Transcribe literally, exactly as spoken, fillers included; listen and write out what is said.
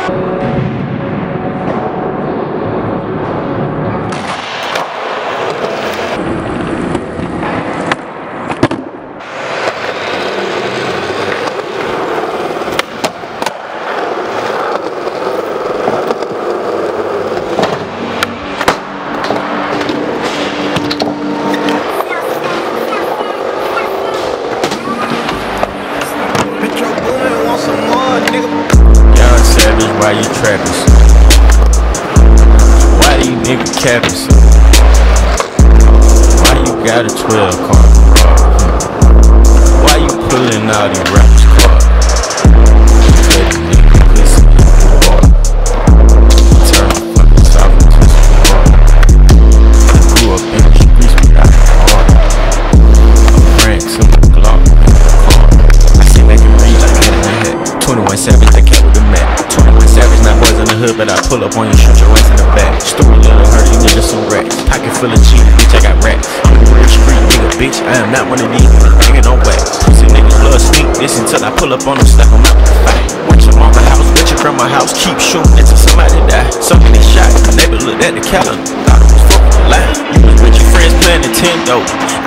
Why you trappers? Why you nigga cappers? Why you got a twelve car? Why you pulling out these rappers' car? Let the nigga pussy in the bar. Turn the fucking south into some bar. I grew up in the streets without a heart. A prank, some Glock in the car. I sit back and read like head in the head. twenty-one Savage, I came with the Mac. twenty-one Savage, not boys in the hood, but I pull up on you, shoot your ass in the back. Stupid little hurt, these niggas some racks. Pocket full of cheese, bitch, I got racks. I'm a real street nigga, bitch, I am not one of these niggas on wax. Pussy niggas love sneak this until I pull up on them, slap them out with the fight. Watch your mama house, watch your grandma house, keep shooting until somebody die. Something they shot, the neighbor looked at the calendar, thought it was fucking lie. You was with your friends playing Nintendo,